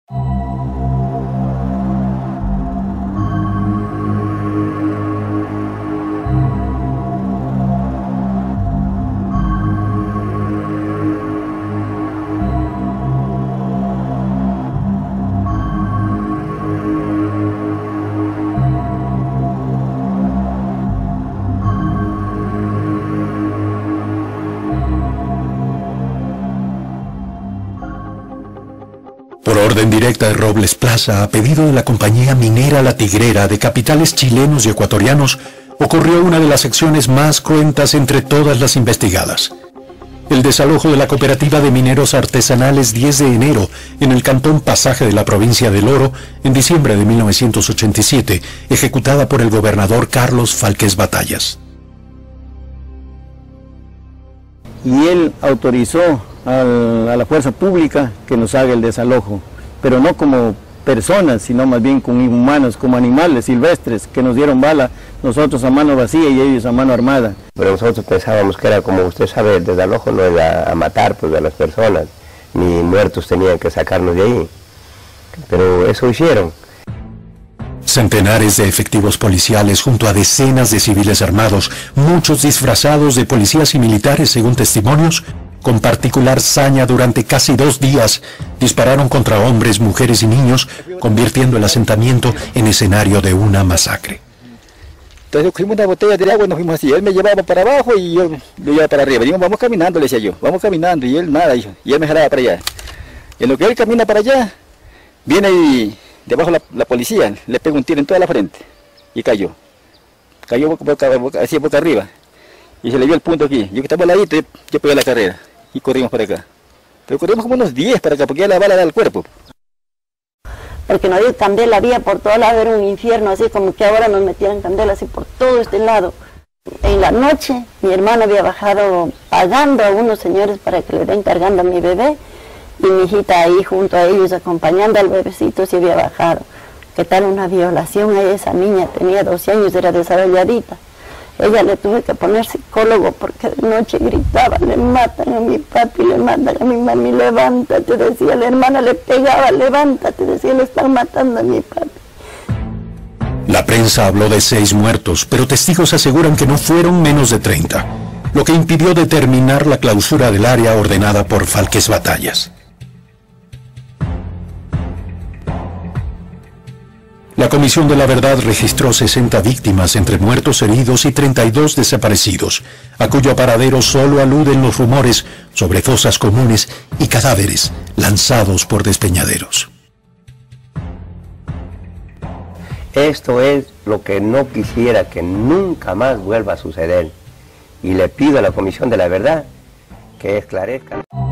Por orden directa de Robles Plaza, a pedido de la compañía minera La Tigrera de capitales chilenos y ecuatorianos, ocurrió una de las acciones más cruentas entre todas las investigadas. El desalojo de la cooperativa de mineros artesanales 10 de enero en el cantón Pasaje de la provincia del Oro en diciembre de 1987, ejecutada por el gobernador Carlos Falquez Batallas. Y él autorizó a la fuerza pública que nos haga el desalojo, pero no como personas, sino más bien como humanos, como animales silvestres que nos dieron bala, nosotros a mano vacía y ellos a mano armada. Pero nosotros pensábamos que era, como usted sabe, el desalojo no era a matar pues, a las personas, ni muertos tenían que sacarnos de ahí, pero eso hicieron. Centenares de efectivos policiales junto a decenas de civiles armados, muchos disfrazados de policías y militares según testimonios, con particular saña durante casi 2 días, dispararon contra hombres, mujeres y niños, convirtiendo el asentamiento en escenario de una masacre. Entonces cogimos una botella de agua y nos fuimos así, él me llevaba para abajo y yo lo llevaba para arriba. Digo, vamos caminando, le decía yo, vamos caminando, y él nada, hijo, y él me jalaba para allá. Y en lo que él camina para allá, viene y debajo la policía, le pega un tiro en toda la frente y cayó. Cayó así boca arriba y se le vio el punto aquí. Yo que estaba al ladito, yo pegué la carrera y corrimos para acá. Pero corrimos como unos 10 para acá porque ya la bala da al cuerpo. Porque nos dio candela, había por todo lado, era un infierno, así como que ahora nos metieran candela así por todo este lado. En la noche mi hermano había bajado pagando a unos señores para que le den cargando a mi bebé, y mi hijita ahí junto a ellos acompañando al bebecito se había bajado. ¿Qué tal una violación a esa niña? Tenía 12 años, era desarrolladita. Ella le tuve que poner psicólogo porque de noche gritaba, le matan a mi papi, le matan a mi mami, levántate, decía, la hermana le pegaba, levántate, decía, le están matando a mi papi. La prensa habló de 6 muertos, pero testigos aseguran que no fueron menos de 30, lo que impidió determinar la clausura del área ordenada por Falquez Batallas. La Comisión de la Verdad registró 60 víctimas entre muertos, heridos y 32 desaparecidos, a cuyo paradero solo aluden los rumores sobre fosas comunes y cadáveres lanzados por despeñaderos. Esto es lo que no quisiera que nunca más vuelva a suceder. Y le pido a la Comisión de la Verdad que esclarezca.